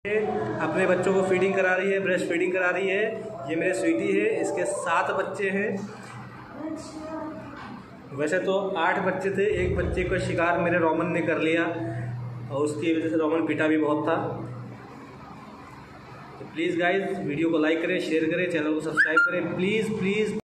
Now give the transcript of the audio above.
अपने बच्चों को फीडिंग करा रही है, ब्रेस्ट फीडिंग करा रही है। ये मेरे स्वीटी है, इसके 7 बच्चे हैं। वैसे तो 8 बच्चे थे, एक बच्चे का शिकार मेरे रोमन ने कर लिया और उसकी वजह से रोमन पिटा भी बहुत था। तो प्लीज़ गाइस वीडियो को लाइक करें, शेयर करें, चैनल को सब्सक्राइब करें, प्लीज़ प्लीज़।